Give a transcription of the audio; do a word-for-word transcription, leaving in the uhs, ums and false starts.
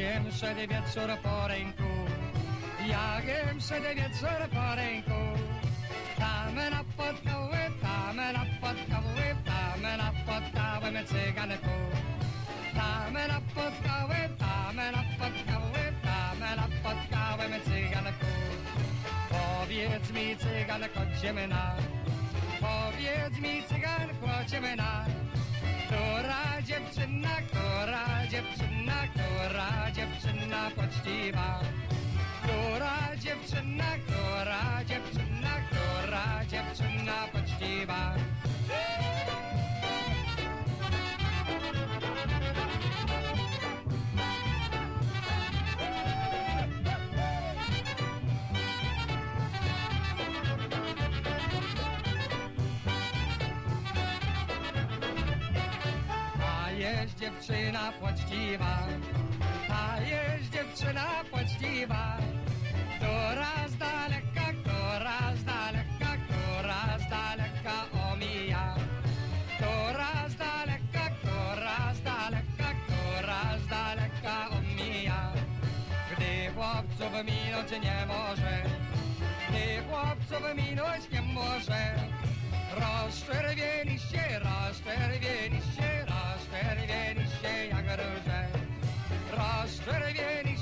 jem szedy wieczór po ręku, jak jem szedy wieczór po ręku. Tam napotkały, tam napotkały, tam napotkały mnie cyganku. Tam napotkały, tam napotkały, tam napotkały mnie cyganku. Powiedz mi cyganko, ciemna, powiedz mi cyganko, ciemna, która dziewczyna, która dziewczyna, która dziewczyna poczciwa, która dziewczyna, która dziewczyna, która dziewczyna poczciwa. Jest dziewczyna poczciwa, a jest dziewczyna poczciwa, która z daleka, która z daleka, która z daleka omija, która z daleka, która z daleka, która z daleka omija. Gdy chłopców minąć nie może, gdy chłopców minąć nie może, rozczerwieniście, rozczerwieniście, rozczerwieniście jak róże, rozczerwieniście.